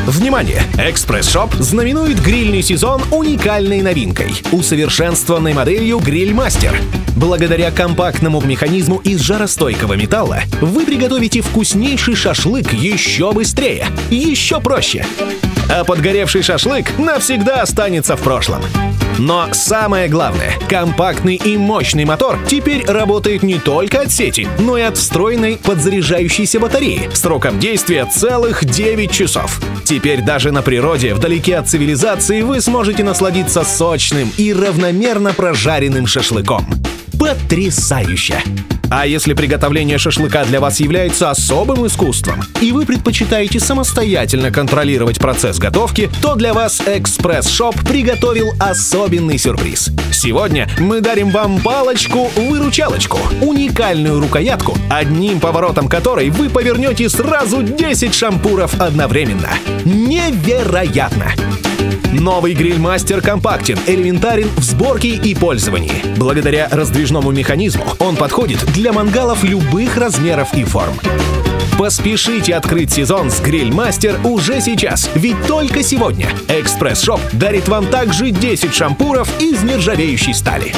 Внимание! Экспресс-шоп знаменует грильный сезон уникальной новинкой – усовершенствованной моделью «Гриль-мастер». Благодаря компактному механизму из жаростойкого металла вы приготовите вкуснейший шашлык еще быстрее, еще проще. А подгоревший шашлык навсегда останется в прошлом. Но самое главное, компактный и мощный мотор теперь работает не только от сети, но и от встроенной подзаряжающейся батареи сроком действия целых 9 часов. Теперь даже на природе, вдалеке от цивилизации, вы сможете насладиться сочным и равномерно прожаренным шашлыком. Потрясающе! А если приготовление шашлыка для вас является особым искусством, и вы предпочитаете самостоятельно контролировать процесс готовки, то для вас Экспресс-шоп приготовил особенный сюрприз. Сегодня мы дарим вам палочку-выручалочку, уникальную рукоятку, одним поворотом которой вы повернете сразу 10 шампуров одновременно. Невероятно! Новый Гриль-мастер компактен, элементарен в сборке и пользовании. Благодаря раздвижному механизму он подходит для мангалов любых размеров и форм. Поспешите открыть сезон с Гриль-мастер уже сейчас, ведь только сегодня Экспресс-шоп дарит вам также 10 шампуров из нержавеющей стали.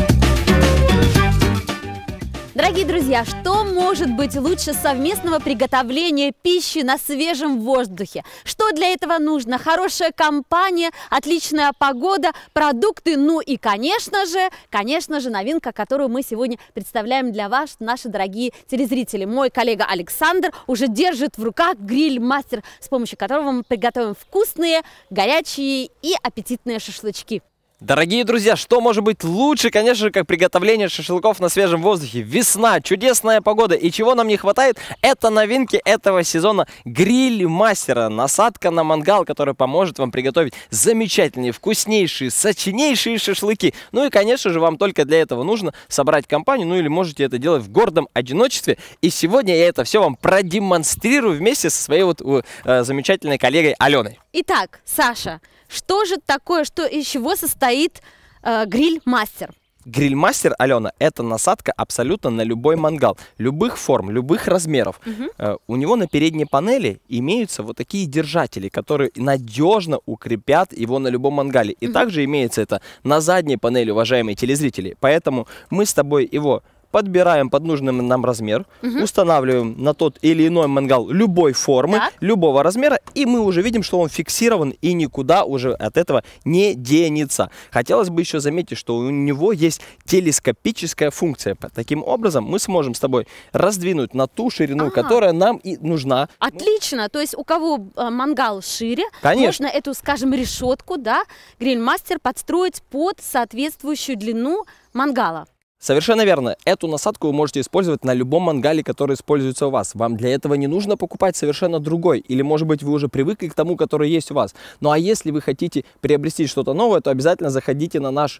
Дорогие друзья, что может быть лучше совместного приготовления пищи на свежем воздухе? Что для этого нужно? Хорошая компания, отличная погода, продукты, ну и, конечно же, новинка, которую мы сегодня представляем для вас, наши дорогие телезрители. Мой коллега Александр уже держит в руках Гриль-мастер, с помощью которого мы приготовим вкусные, горячие и аппетитные шашлычки. Дорогие друзья, что может быть лучше, конечно же, как приготовление шашлыков на свежем воздухе? Весна, чудесная погода. И чего нам не хватает? Это новинки этого сезона Гриль-мастера. Насадка на мангал, которая поможет вам приготовить замечательные, вкуснейшие, сочнейшие шашлыки. Ну и, конечно же, вам только для этого нужно собрать компанию, ну или можете это делать в гордом одиночестве. И сегодня я это все вам продемонстрирую вместе со своей замечательной коллегой Аленой. Итак, Саша, что же такое, из чего состоит Гриль-мастер? Гриль-мастер, Алена, это насадка абсолютно на любой мангал, любых форм, любых размеров. У него на передней панели имеются вот такие держатели, которые надежно укрепят его на любом мангале. И также имеется это на задней панели, уважаемые телезрители. Поэтому мы с тобой его подбираем под нужный нам размер, устанавливаем на тот или иной мангал любой формы, любого размера, и мы уже видим, что он фиксирован и никуда уже от этого не денется. Хотелось бы еще заметить, что у него есть телескопическая функция. Таким образом, мы сможем с тобой раздвинуть на ту ширину, которая нам и нужна. Отлично! То есть у кого мангал шире, конечно, можно эту, скажем, решетку, да, Гриль-мастер подстроить под соответствующую длину мангала. Совершенно верно. Эту насадку вы можете использовать на любом мангале, который используется у вас. Вам для этого не нужно покупать совершенно другой. Или, может быть, вы уже привыкли к тому, который есть у вас. Ну а если вы хотите приобрести что-то новое, то обязательно заходите на наш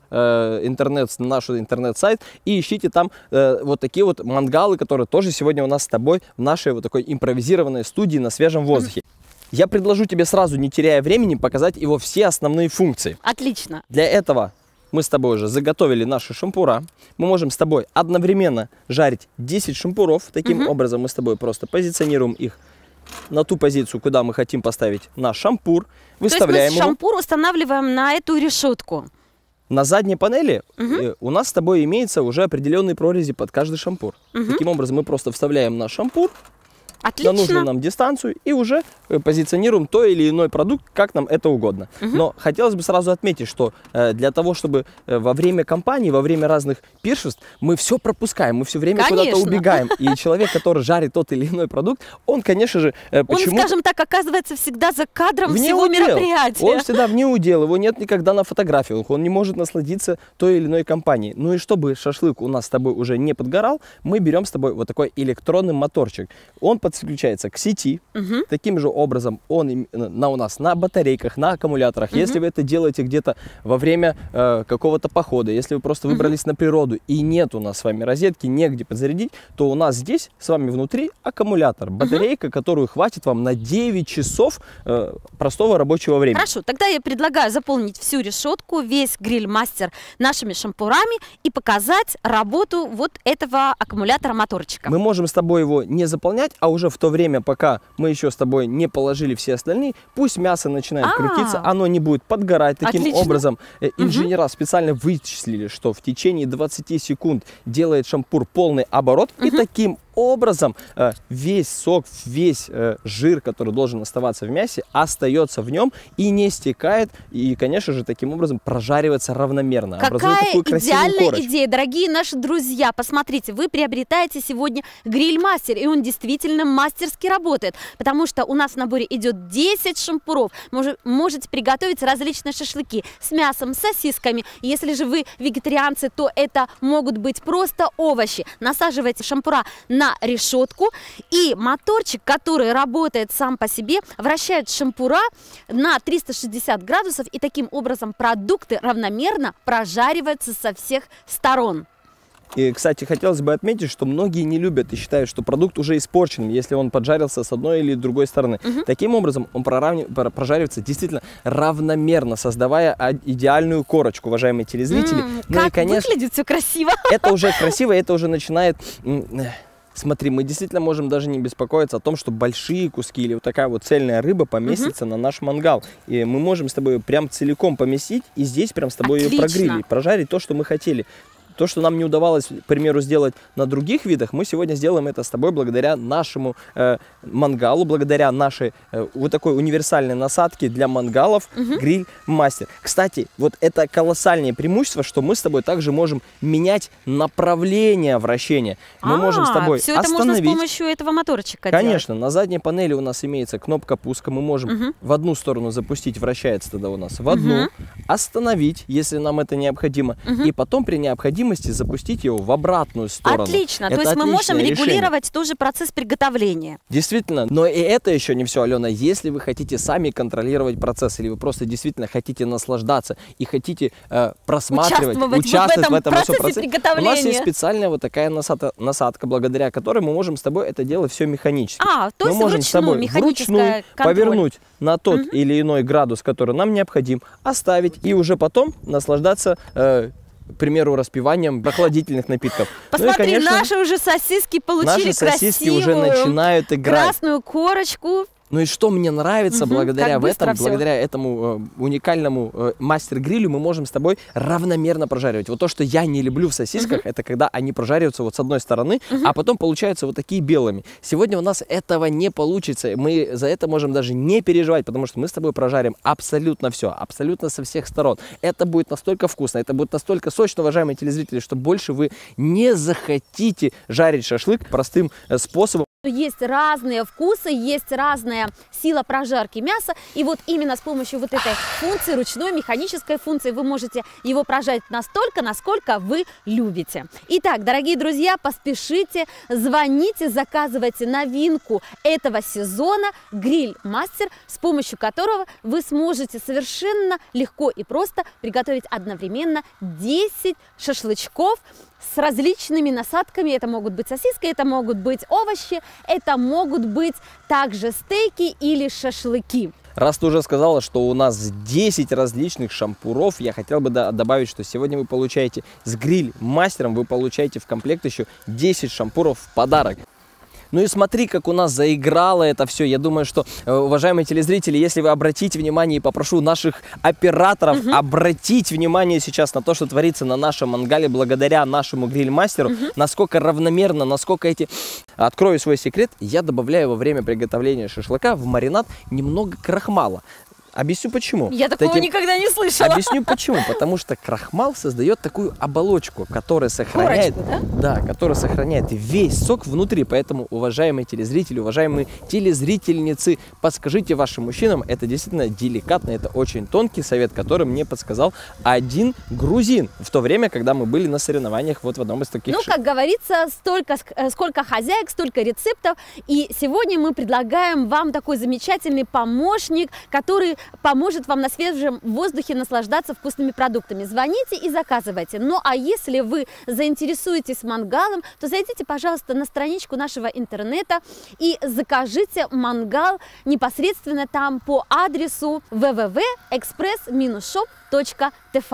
наш интернет-сайт и ищите там вот такие вот мангалы, которые тоже сегодня у нас с тобой в нашей вот такой импровизированной студии на свежем воздухе. Я предложу тебе сразу, не теряя времени, показать его все основные функции. Отлично. Для этого мы с тобой уже заготовили наши шампура. Мы можем с тобой одновременно жарить 10 шампуров. Таким образом мы с тобой просто позиционируем их на ту позицию, куда мы хотим поставить наш шампур. Выставляем То есть мы шампур устанавливаем на эту решетку. На задней панели у нас с тобой имеется уже определенные прорези под каждый шампур. Таким образом мы просто вставляем наш шампур на нужную нам дистанцию и уже позиционируем то или иной продукт, как нам это угодно. Но хотелось бы сразу отметить, что для того, чтобы во время кампании, во время разных пиршеств, мы все пропускаем, мы все время куда-то убегаем. И человек, который жарит тот или иной продукт, он, конечно же, он, скажем так, оказывается всегда за кадром всего мероприятия. Он всегда вне удела, его нет никогда на фотографиях, он не может насладиться той или иной компанией. Ну и чтобы шашлык у нас с тобой уже не подгорал, мы берем с тобой вот такой электронный моторчик. Он подключается к сети. Таким же образом он у нас на батарейках, на аккумуляторах. Если вы это делаете где-то во время какого-то похода, если вы просто выбрались на природу и нет у нас с вами розетки, негде подзарядить, то у нас здесь с вами внутри аккумулятор, батарейка, которую хватит вам на 9 часов простого рабочего времени. Хорошо, тогда я предлагаю заполнить всю решетку, весь Гриль-мастер нашими шампурами и показать работу вот этого аккумулятора-моторчика. Мы можем с тобой его не заполнять, а уже в то время, пока мы еще с тобой не положили все остальные, пусть мясо начинает крутиться, оно не будет подгорать. Таким образом, инженера специально вычислили, что в течение 20 секунд делает шампур полный оборот, и таким образом весь сок, весь жир, который должен оставаться в мясе, остается в нем и не стекает, и, конечно же, таким образом прожаривается равномерно. Какая идеальная идея, дорогие наши друзья. Посмотрите, вы приобретаете сегодня гриль-мастер, и он действительно мастерски работает, потому что у нас в наборе идет 10 шампуров. Можете приготовить различные шашлыки с мясом, с сосисками. Если же вы вегетарианцы, то это могут быть просто овощи. Насаживайте шампура на решетку, и моторчик, который работает сам по себе, вращает шампура на 360 градусов, и таким образом продукты равномерно прожариваются со всех сторон. И, кстати, хотелось бы отметить, что многие не любят и считают, что продукт уже испорчен, если он поджарился с одной или другой стороны. Таким образом, он прожаривается действительно равномерно, создавая идеальную корочку, уважаемые телезрители. Как и, конечно, выглядит все красиво. Это уже красиво, это уже начинает... Смотри, мы действительно можем даже не беспокоиться о том, что большие куски или вот такая вот цельная рыба поместится на наш мангал. И мы можем с тобой прям целиком поместить и здесь прям с тобой ее прогрилить, прожарить то, что мы хотели. То, что нам не удавалось, к примеру, сделать на других видах, мы сегодня сделаем это с тобой благодаря нашему мангалу, благодаря нашей вот такой универсальной насадке для мангалов гриль-мастер. Кстати, вот это колоссальное преимущество, что мы с тобой также можем менять направление вращения. Мы можем с тобой все это можно с помощью этого моторчика Конечно, делать. На задней панели у нас имеется кнопка пуска, мы можем в одну сторону запустить, вращается тогда у нас в одну, остановить, если нам это необходимо, и потом при необходимости запустить его в обратную сторону. Отлично. То есть мы можем регулировать тоже процесс приготовления. Действительно. Но и это еще не все, Алена. Если вы хотите сами контролировать процесс, или вы просто действительно хотите наслаждаться и хотите просматривать, участвовать в этом процессе приготовления, у нас есть специальная вот такая насадка, благодаря которой мы можем с тобой это делать все механически. То есть мы можем с тобой вручную повернуть на тот или иной градус, который нам необходим, оставить и уже потом наслаждаться к примеру, распиванием прохладительных напитков. Посмотри, конечно, наши уже сосиски получили красивую уже начинают играть. Красную корочку. Ну и что мне нравится, благодаря этому уникальному мастер-грилю мы можем с тобой равномерно прожаривать. Вот то, что я не люблю в сосисках, это когда они прожариваются вот с одной стороны, а потом получаются вот такие белыми. Сегодня у нас этого не получится. Мы за это можем даже не переживать, потому что мы с тобой прожарим абсолютно все, абсолютно со всех сторон. Это будет настолько вкусно, это будет настолько сочно, уважаемые телезрители, что больше вы не захотите жарить шашлык простым способом. Есть разные вкусы, есть разная сила прожарки мяса, и вот именно с помощью вот этой функции, ручной механической функции, вы можете его прожарить настолько, насколько вы любите. Итак, дорогие друзья, поспешите, звоните, заказывайте новинку этого сезона гриль-мастер, с помощью которого вы сможете совершенно легко и просто приготовить одновременно 10 шашлычков с различными насадками. Это могут быть сосиски, это могут быть овощи, это могут быть также стейки или шашлыки. Раз ты уже сказала, что у нас 10 различных шампуров, я хотел бы добавить, что сегодня вы получаете с гриль-мастером, вы получаете в комплект еще 10 шампуров в подарок. Ну и смотри, как у нас заиграло это все. Я думаю, что, уважаемые телезрители, если вы обратите внимание, и попрошу наших операторов обратить внимание сейчас на то, что творится на нашем мангале благодаря нашему гриль-мастеру, насколько равномерно, насколько эти... Открою свой секрет, я добавляю во время приготовления шашлыка в маринад немного крахмала. Объясню почему. Я такого никогда не слышала. Объясню почему. Потому что крахмал создает такую оболочку, которая сохраняет, которая сохраняет весь сок внутри. Поэтому, уважаемые телезрители, уважаемые телезрительницы, подскажите вашим мужчинам, это действительно деликатно, это очень тонкий совет, который мне подсказал один грузин в то время, когда мы были на соревнованиях вот в одном из таких. Ну, как говорится, сколько хозяек, столько рецептов. И сегодня мы предлагаем вам такой замечательный помощник, который поможет вам на свежем воздухе наслаждаться вкусными продуктами. Звоните и заказывайте. Ну а если вы заинтересуетесь мангалом, то зайдите, пожалуйста, на страничку нашего интернета и закажите мангал непосредственно там по адресу www.express-shop.tv.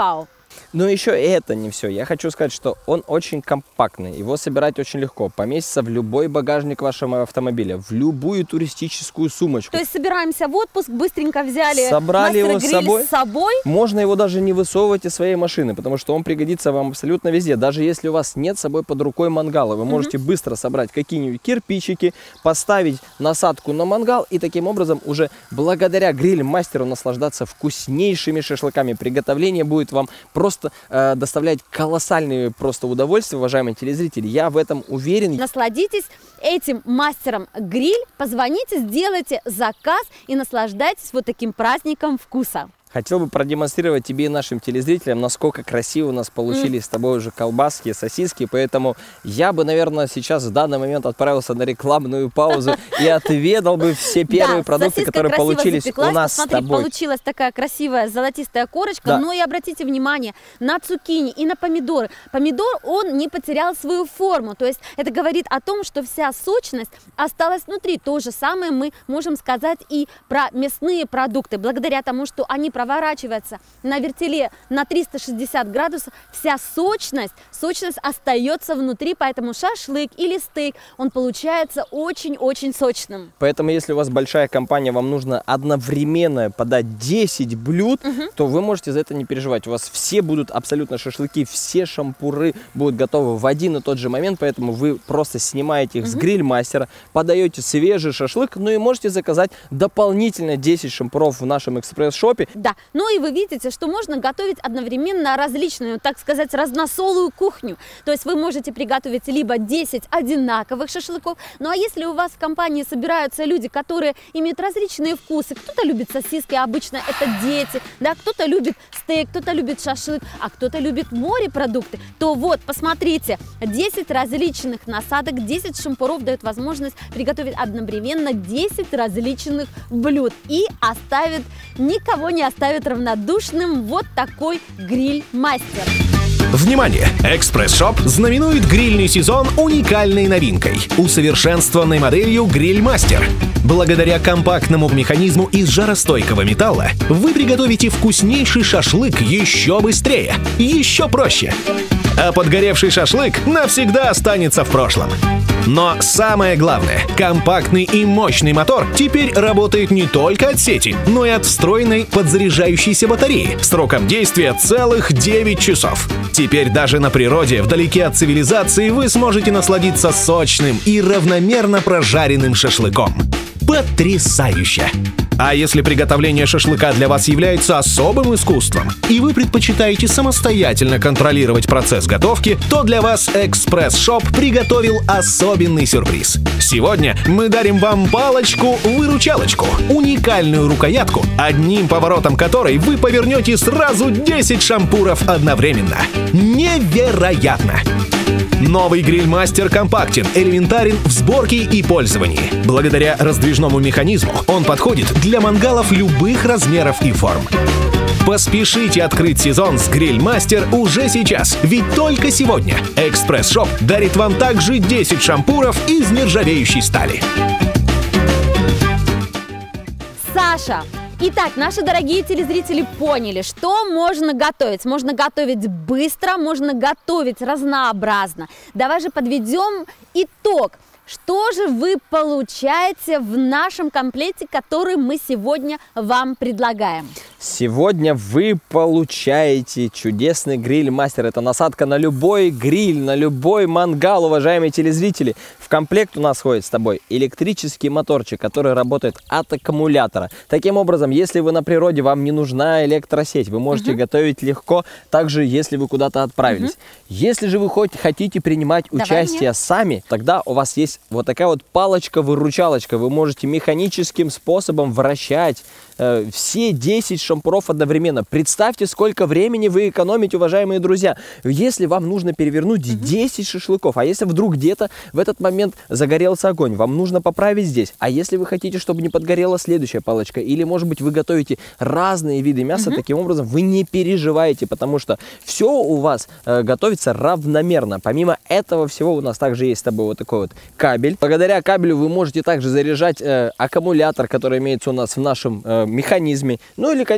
Но еще это не все. Я хочу сказать, что он очень компактный. Его собирать очень легко. Поместится в любой багажник вашего автомобиля, в любую туристическую сумочку. То есть собираемся в отпуск, быстренько взяли собрали его с собой. Можно его даже не высовывать из своей машины, потому что он пригодится вам абсолютно везде. Даже если у вас нет с собой под рукой мангала, вы можете быстро собрать какие-нибудь кирпичики, поставить насадку на мангал и таким образом уже благодаря гриль-мастеру наслаждаться вкуснейшими шашлыками. Приготовление будет вам просто доставлять колоссальные просто удовольствия, уважаемые телезрители. Я в этом уверен. Насладитесь этим мастером гриль, позвоните, сделайте заказ и наслаждайтесь вот таким праздником вкуса. Хотел бы продемонстрировать тебе и нашим телезрителям, насколько красиво у нас получились с тобой уже колбаски, сосиски. Поэтому я бы, наверное, сейчас в данный момент отправился на рекламную паузу и отведал бы все первые продукты, которые получились у нас с тобой. Получилась такая красивая золотистая корочка. Да. Но и обратите внимание на цукини и на помидоры. Помидор, он не потерял свою форму. То есть это говорит о том, что вся сочность осталась внутри. То же самое мы можем сказать и про мясные продукты. Благодаря тому, что они проворачивается на вертеле на 360 градусов, вся сочность остается внутри, поэтому шашлык или стейк, он получается очень-очень сочным. Поэтому, если у вас большая компания, вам нужно одновременно подать 10 блюд, то вы можете за это не переживать. У вас все будут абсолютно шашлыки, все шампуры будут готовы в один и тот же момент, поэтому вы просто снимаете их с гриль-мастера, подаете свежий шашлык, ну и можете заказать дополнительно 10 шампуров в нашем экспресс-шопе. Да, ну и вы видите, что можно готовить одновременно различную, так сказать, разносолую кухню. То есть вы можете приготовить либо 10 одинаковых шашлыков, ну а если у вас в компании собираются люди, которые имеют различные вкусы, кто-то любит сосиски, обычно это дети, да, кто-то любит стейк, кто-то любит шашлык, а кто-то любит морепродукты, то вот, посмотрите, 10 различных насадок, 10 шампуров дают возможность приготовить одновременно 10 различных блюд и никого не оставит равнодушным вот такой гриль-мастер. Внимание! Экспресс-шоп знаменует грильный сезон уникальной новинкой – усовершенствованной моделью «Гриль-мастер». Благодаря компактному механизму из жаростойкого металла вы приготовите вкуснейший шашлык еще быстрее, еще проще. А подгоревший шашлык навсегда останется в прошлом. Но самое главное, компактный и мощный мотор теперь работает не только от сети, но и от встроенной подзаряжающейся батареи сроком действия целых 9 часов. Теперь даже на природе, вдалеке от цивилизации, вы сможете насладиться сочным и равномерно прожаренным шашлыком. Потрясающе! А если приготовление шашлыка для вас является особым искусством, и вы предпочитаете самостоятельно контролировать процесс готовки, то для вас Экспресс-шоп приготовил особенный сюрприз. Сегодня мы дарим вам палочку-выручалочку, уникальную рукоятку, одним поворотом которой вы повернете сразу 10 шампуров одновременно. Невероятно! Новый гриль-мастер компактен, элементарен в сборке и пользовании. Благодаря раздвижному механизму он подходит для мангалов любых размеров и форм. Поспешите открыть сезон с гриль-мастер уже сейчас, ведь только сегодня Экспресс-шоп дарит вам также 10 шампуров из нержавеющей стали. Саша! Итак, наши дорогие телезрители поняли, что можно готовить. Можно готовить быстро, можно готовить разнообразно. Давай же подведем итог. Что же вы получаете в нашем комплекте, который мы сегодня вам предлагаем? Сегодня вы получаете чудесный гриль-мастер. Это насадка на любой гриль, на любой мангал, уважаемые телезрители. В комплект у нас входит с тобой электрический моторчик, который работает от аккумулятора. Таким образом, если вы на природе, вам не нужна электросеть, вы можете готовить легко, также если вы куда-то отправились. Если же вы хотите принимать участие сами, тогда у вас есть вот такая вот палочка-выручалочка. Вы можете механическим способом вращать все 10 шампуров одновременно. Представьте, сколько времени вы экономите, уважаемые друзья. Если вам нужно перевернуть 10 шашлыков, а если вдруг где-то в этот момент загорелся огонь, вам нужно поправить здесь. А если вы хотите, чтобы не подгорела следующая палочка, или, может быть, вы готовите разные виды мяса, таким образом вы не переживаете, потому что все у вас готовится равномерно. Помимо этого всего у нас также есть с тобой вот такой вот кабель. Благодаря кабелю вы можете также заряжать аккумулятор, который имеется у нас в нашем механизме. Ну или, конечно,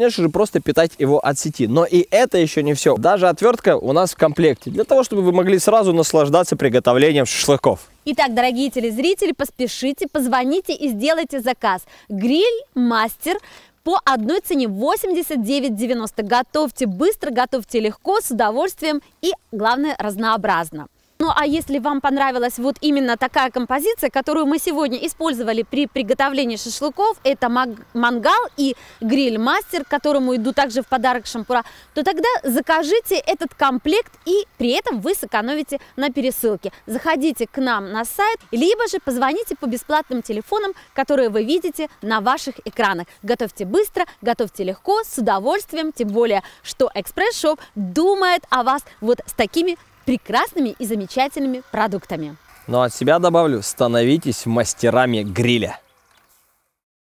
конечно же, просто питать его от сети. Но и это еще не все. Даже отвертка у нас в комплекте, для того, чтобы вы могли сразу наслаждаться приготовлением шашлыков. Итак, дорогие телезрители, поспешите, позвоните и сделайте заказ. Гриль-мастер по одной цене 89,90. Готовьте быстро, готовьте легко, с удовольствием и, главное, разнообразно. Ну а если вам понравилась вот именно такая композиция, которую мы сегодня использовали при приготовлении шашлыков, это мангал и гриль-мастер, которому иду также в подарок шампура, то тогда закажите этот комплект и при этом вы сэкономите на пересылке. Заходите к нам на сайт, либо же позвоните по бесплатным телефонам, которые вы видите на ваших экранах. Готовьте быстро, готовьте легко, с удовольствием, тем более, что Экспресс-шоп думает о вас вот с такими прекрасными и замечательными продуктами. Но от себя добавлю, становитесь мастерами гриля.